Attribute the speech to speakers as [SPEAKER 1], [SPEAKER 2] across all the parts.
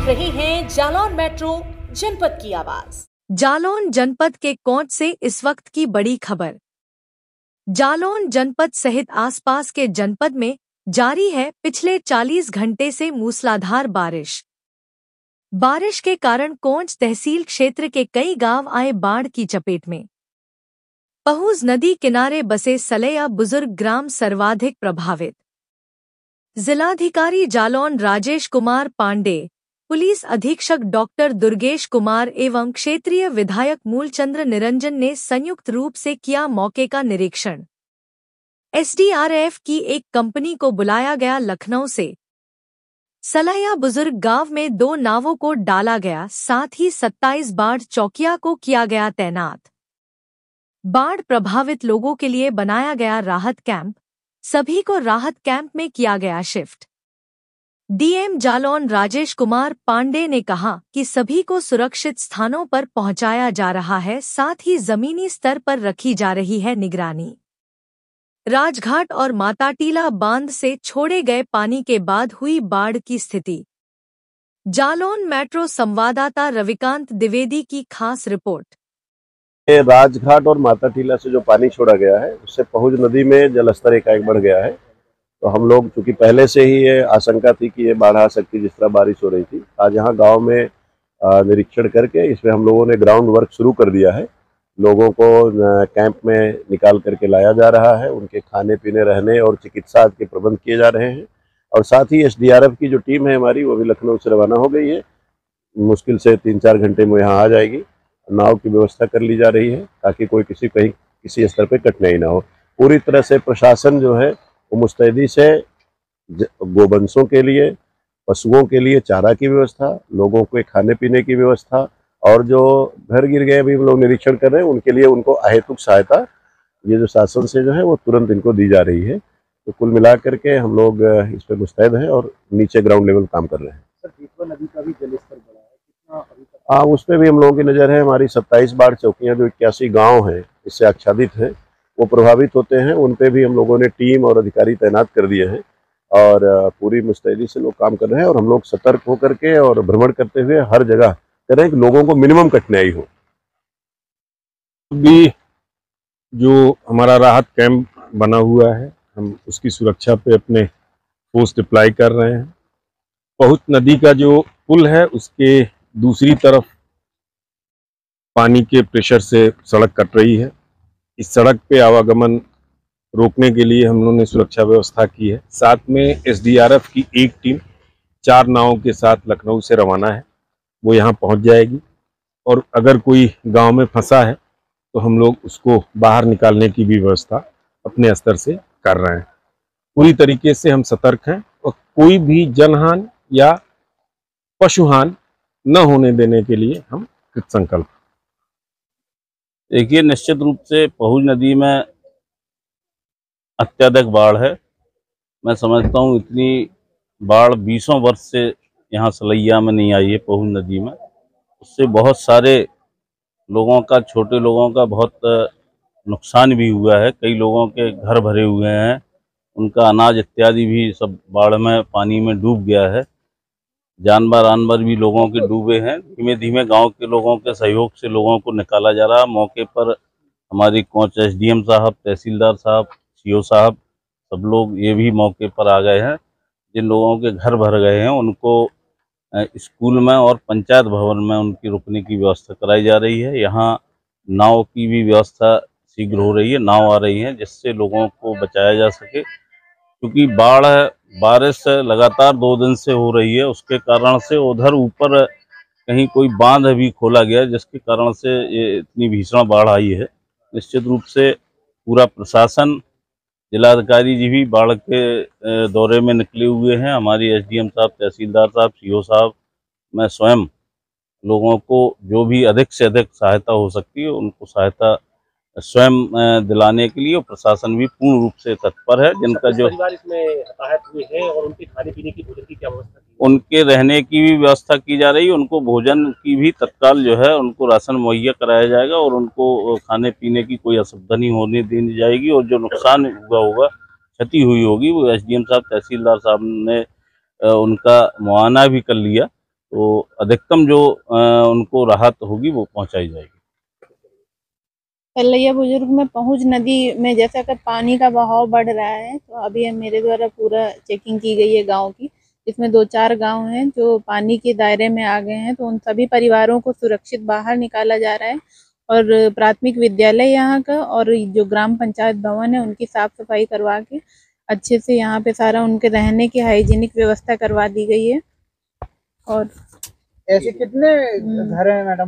[SPEAKER 1] रहे हैं जालौन मेट्रो जनपद की आवाज।
[SPEAKER 2] जालौन जनपद के कोंच से इस वक्त की बड़ी खबर। जालौन जनपद सहित आसपास के जनपद में जारी है पिछले 40 घंटे से मूसलाधार बारिश। बारिश के कारण कोंच तहसील क्षेत्र के कई गांव आए बाढ़ की चपेट में। पहुज नदी किनारे बसे सलैया बुजुर्ग ग्राम सर्वाधिक प्रभावित। जिलाधिकारी जालौन राजेश कुमार पांडे, पुलिस अधीक्षक डॉक्टर दुर्गेश कुमार एवं क्षेत्रीय विधायक मूलचंद्र निरंजन ने संयुक्त रूप से किया मौके का निरीक्षण। एसडीआरएफ की एक कंपनी को बुलाया गया लखनऊ से। सलैया बुजुर्ग गांव में 2 नावों को डाला गया, साथ ही 27 बाढ़ चौकिया को किया गया तैनात। बाढ़ प्रभावित लोगों के लिए बनाया गया राहत कैंप, सभी को राहत कैंप में किया गया शिफ्ट। डीएम जालौन राजेश कुमार पांडे ने कहा कि सभी को सुरक्षित स्थानों पर पहुंचाया जा रहा है, साथ ही जमीनी स्तर पर रखी जा रही है निगरानी। राजघाट और माताटीला बांध से छोड़े गए पानी के बाद हुई बाढ़ की स्थिति। जालौन मेट्रो संवाददाता रविकांत द्विवेदी की खास रिपोर्ट।
[SPEAKER 3] राजघाट और माताटीला से जो पानी छोड़ा गया है उससे पहुज नदी में जलस्तर एकाएक बढ़ गया है। तो हम लोग चूंकि पहले से ही ये आशंका थी कि ये बाढ़ आ सकती, जिस तरह बारिश हो रही थी, आज यहाँ गांव में निरीक्षण करके इसमें हम लोगों ने ग्राउंड वर्क शुरू कर दिया है। लोगों को कैंप में निकाल करके लाया जा रहा है, उनके खाने पीने, रहने और चिकित्सा के प्रबंध किए जा रहे हैं। और साथ ही एसडीआरएफ की जो टीम है हमारी, वो भी लखनऊ से रवाना हो गई है। मुश्किल से 3-4 घंटे में यहाँ आ जाएगी। नाव की व्यवस्था कर ली जा रही है ताकि कोई किसी स्तर पर कठिनाई ना हो। पूरी तरह से प्रशासन जो है वो मुस्तैदी से गोवंशों के लिए, पशुओं के लिए चारा की व्यवस्था, लोगों के खाने पीने की व्यवस्था, और जो घर गिर गए अभी हम लोग निरीक्षण कर रहे हैं उनके लिए उनको अहेतुक सहायता ये जो शासन से जो है वो तुरंत इनको दी जा रही है। तो कुल मिला करके हम लोग इस पर मुस्तैद हैं और नीचे ग्राउंड लेवल काम कर रहे हैं।
[SPEAKER 4] सर, बेतवा नदी का भी जलस्तर बढ़ा है, कितना अभी तक?
[SPEAKER 3] हाँ, उस पर भी हम लोगों की नज़र है। हमारी 27 बाढ़ चौकियाँ जो 81 गाँव हैं इससे आच्छादित हैं, वो प्रभावित होते हैं। उन पे भी हम लोगों ने टीम और अधिकारी तैनात कर दिए हैं और पूरी मुस्तैदी से लोग काम कर रहे हैं। और हम लोग सतर्क होकर के और भ्रमण करते हुए हर जगह कर रहे हैं कि लोगों को मिनिमम कठिनाई हो।
[SPEAKER 5] भी जो हमारा राहत कैंप बना हुआ है, हम उसकी सुरक्षा पे अपने फोर्स डिप्लॉय कर रहे हैं। पहुज नदी का जो पुल है उसके दूसरी तरफ पानी के प्रेशर से सड़क कट रही है। इस सड़क पे आवागमन रोकने के लिए हम लोगों ने सुरक्षा व्यवस्था की है। साथ में एसडीआरएफ की एक टीम 4 नावों के साथ लखनऊ से रवाना है, वो यहाँ पहुँच जाएगी। और अगर कोई गांव में फंसा है तो हम लोग उसको बाहर निकालने की भी व्यवस्था अपने स्तर से कर रहे हैं। पूरी तरीके से हम सतर्क हैं और कोई भी जनहानि या पशुहानि न होने देने के लिए हम कृत संकल्प।
[SPEAKER 6] देखिए, निश्चित रूप से पहुज नदी में अत्यधिक बाढ़ है। मैं समझता हूँ इतनी बाढ़ 20 वर्ष से यहाँ सलैया में नहीं आई है पहुज नदी में। उससे बहुत सारे लोगों का, छोटे लोगों का बहुत नुकसान भी हुआ है। कई लोगों के घर भरे हुए हैं, उनका अनाज इत्यादि भी सब बाढ़ में, पानी में डूब गया है। जानवर भी लोगों के डूबे हैं। धीमे धीमे गांव के लोगों के सहयोग से लोगों को निकाला जा रहा है। मौके पर हमारी कोंच एसडीएम साहब, तहसीलदार साहब, सीओ साहब, सब लोग ये भी मौके पर आ गए हैं। जिन लोगों के घर भर गए हैं उनको स्कूल में और पंचायत भवन में उनकी रुकने की व्यवस्था कराई जा रही है। यहाँ नाव की भी व्यवस्था शीघ्र हो रही है, नाव आ रही है जिससे लोगों को बचाया जा सके। क्योंकि बारिश लगातार 2 दिन से हो रही है, उसके कारण से उधर ऊपर कहीं कोई बांध भी खोला गया, जिसके कारण से ये इतनी भीषण बाढ़ आई है। निश्चित रूप से पूरा प्रशासन, जिलाधिकारी जी भी बाढ़ के दौरे में निकले हुए हैं। हमारी एसडीएम साहब, तहसीलदार साहब, सीओ साहब, मैं स्वयं लोगों को जो भी अधिक से अधिक सहायता हो सकती है उनको सहायता स्वयं दिलाने के लिए प्रशासन भी पूर्ण रूप से तत्पर है। जिनका जो
[SPEAKER 4] परिवार इसमें हताहत हुए हैं और उनके खाने पीने की, भोजन की क्या व्यवस्था की?
[SPEAKER 6] उनके रहने की भी व्यवस्था की जा रही है। उनको भोजन की भी तत्काल जो है उनको राशन मुहैया कराया जाएगा और उनको खाने पीने की कोई असुविधा नहीं होने दी जाएगी। और जो नुकसान हुआ होगा, क्षति हुई होगी, वो एसडीएम साहब, तहसीलदार साहब ने उनका मुआयना भी कर लिया। तो अधिकतम जो उनको राहत होगी वो पहुंचाई जाएगी।
[SPEAKER 7] सलैया बुजुर्ग में पहुंच नदी में जैसा कि पानी का बहाव बढ़ रहा है, तो अभी मेरे द्वारा पूरा चेकिंग की गई है गांव की, जिसमें 2-4 गांव हैं जो पानी के दायरे में आ गए हैं। तो उन सभी परिवारों को सुरक्षित बाहर निकाला जा रहा है और प्राथमिक विद्यालय यहाँ का और जो ग्राम पंचायत भवन है उनकी साफ सफाई करवा के अच्छे से यहाँ पे सारा उनके रहने की हाइजीनिक व्यवस्था करवा दी गई है। और
[SPEAKER 8] ऐसे कितने घर हैं मैडम,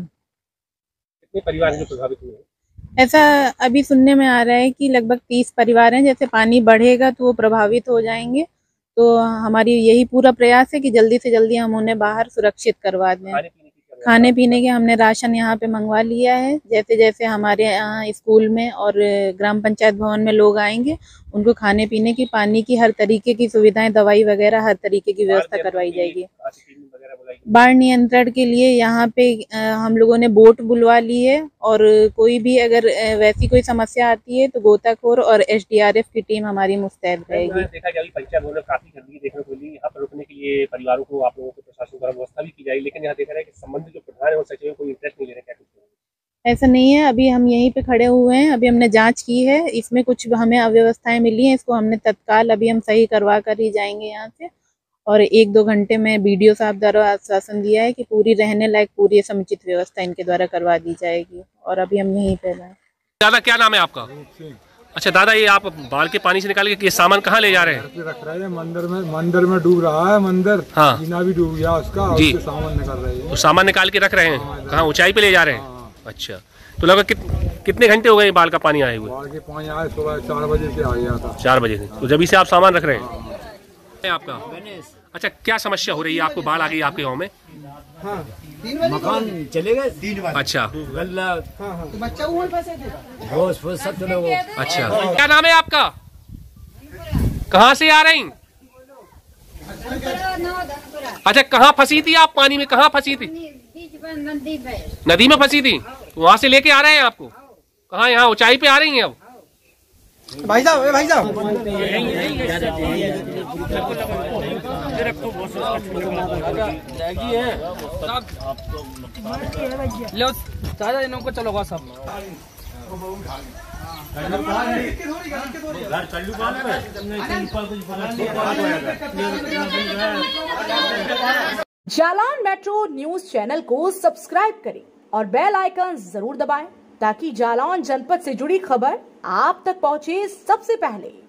[SPEAKER 4] कितने परिवार हैं जो प्रभावित हुए हैं?
[SPEAKER 7] ऐसा अभी सुनने में आ रहा है कि लगभग 30 परिवार हैं। जैसे पानी बढ़ेगा तो वो प्रभावित हो जाएंगे, तो हमारी यही पूरा प्रयास है कि जल्दी से जल्दी हम उन्हें बाहर सुरक्षित करवा दें। खाने पीने के हमने राशन यहाँ पे मंगवा लिया है। जैसे जैसे हमारे यहाँ स्कूल में और ग्राम पंचायत भवन में लोग आएंगे उनको खाने पीने की, पानी की, हर तरीके की सुविधाएं, दवाई वगैरह हर तरीके की व्यवस्था करवाई जाएगी। बाढ़ नियंत्रण के लिए यहाँ पे हम लोगों ने बोट बुलवा ली है और कोई भी अगर वैसी कोई समस्या आती है तो गोताखोर और SDRF की टीम हमारी मुस्तैद रहेगी।
[SPEAKER 4] देखा गया पंचायत भवन में काफी गंदगी देखने को मिली। यहाँ पर रुकने के लिए परिवारों को आप लोगों को प्रशासन द्वारा व्यवस्था भी की जाएगी, लेकिन यहाँ देखा रहा है कि संबंधित जो प्रधान है वो सचिव कोई इंटरेस्ट नहीं ले रहे। क्या
[SPEAKER 7] ऐसा नहीं है, अभी हम यहीं पे खड़े हुए हैं। अभी हमने जांच की है, इसमें कुछ हमें अव्यवस्थाएं मिली हैं, इसको हमने तत्काल अभी हम सही करवा कर ही जाएंगे यहाँ से। और 1-2 घंटे में BDO साहब द्वारा आश्वासन दिया है कि पूरी रहने लायक पूरी समुचित व्यवस्था इनके द्वारा करवा दी जाएगी। और अभी हम यहीं पे हैं।
[SPEAKER 4] दादा क्या नाम है आपका? अच्छा दादा, ये आप बाल के पानी से निकाल के ये सामान कहाँ ले जा रहे हैं?
[SPEAKER 9] रख रहे हैं मंदिर में डूब रहा है मंदिर।
[SPEAKER 4] हाँ,
[SPEAKER 9] जीना भी डूब गया उसका जी। सामान निकाल रहे हैं।
[SPEAKER 4] तो सामान निकाल के रख रहे हैं कहाँ? ऊंचाई पे ले जा रहे हैं। अच्छा, तो लगभग कितने घंटे हो गए बाल का पानी आए हुए?
[SPEAKER 9] बाल के पानी आए सुबह 4 बजे से आ गया था।
[SPEAKER 4] 4 बजे से, तो जब से आप सामान रख रहे हैं आपका? अच्छा, क्या समस्या हो रही है आपको? बाढ़ आ गई आपके गाँव में?
[SPEAKER 8] हाँ, मकान चले गए 3 बजे।
[SPEAKER 4] अच्छा,
[SPEAKER 8] तो बच्चा सब चले गए।
[SPEAKER 4] अच्छा, क्या नाम है आपका? कहाँ से आ रही? अच्छा, कहाँ फंसी थी आप? पानी में कहाँ फंसी थी? नदी में फंसी थी, तो वहाँ से लेके आ रहे हैं आपको? कहाँ, यहाँ ऊंचाई पे आ रही हैं अब?
[SPEAKER 8] भाई साहब
[SPEAKER 10] लो दादा इन्हों को चलो सब।
[SPEAKER 1] जालौन मेट्रो न्यूज चैनल को सब्सक्राइब करें और बेल आइकन जरूर दबाएं ताकि जालौन जनपद से जुड़ी खबर आप तक पहुंचे सबसे पहले।